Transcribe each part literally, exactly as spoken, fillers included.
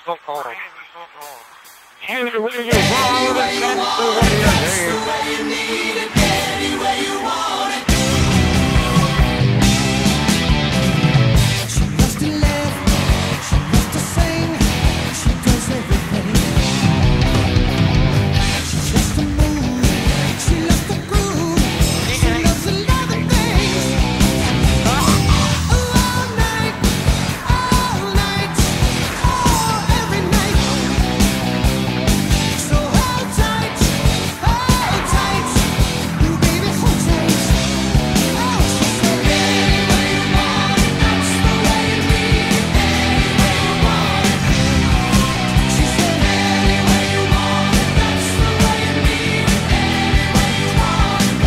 so cold. Anywhere you want it, that's the way you need it. The way you need it, any way you want it. She loves to laugh, she loves to sing, she does everything. She loves to move, she loves to groove, she loves a lot of things. All night, all night, oh, every night. So hold tight, hold tight, you baby, hold tight. Oh, she said, any way you want it, that's the way you need it. Any way you want it. She said, any way you want it, that's the way you need it. Any way you want it.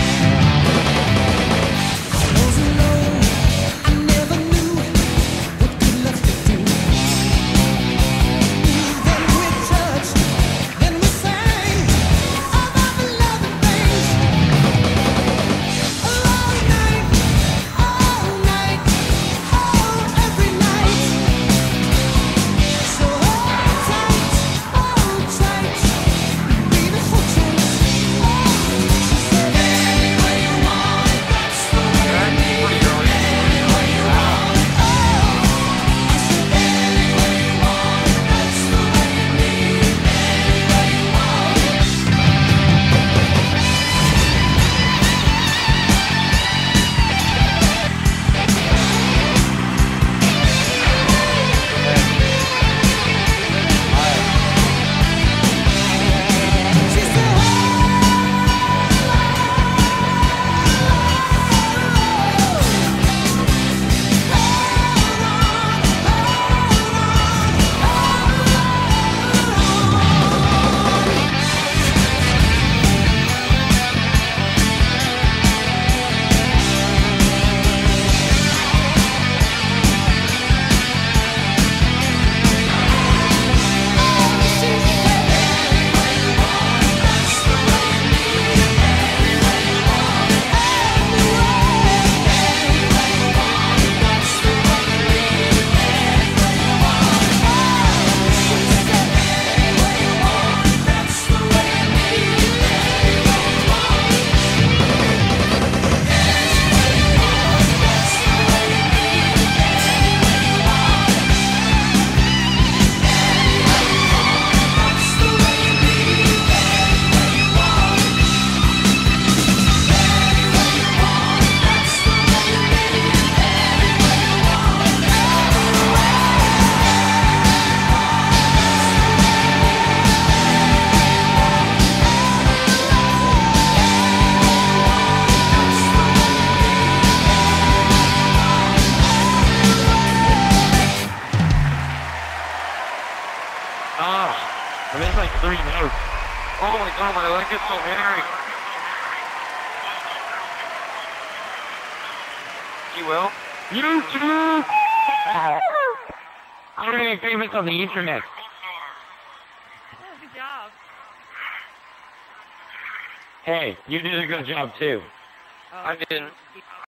I was alone, I never knew what good love could do. Then we touched, then we sang about the loving things. All night, all night, oh, every night. So hold tight, hold tight, baby, hold tight. Oh, she said, any way you want it, that's the way you need it. Any way you want it. Oh, I said, any way you want it, that's the way you need it. Any way you want it. She said, ah, I missed like three notes. Oh my god, my leg is so hairy. You will? YouTube! I'm really famous on the internet. Oh, good job. Hey, you did a good job too. Oh, I didn't. keep-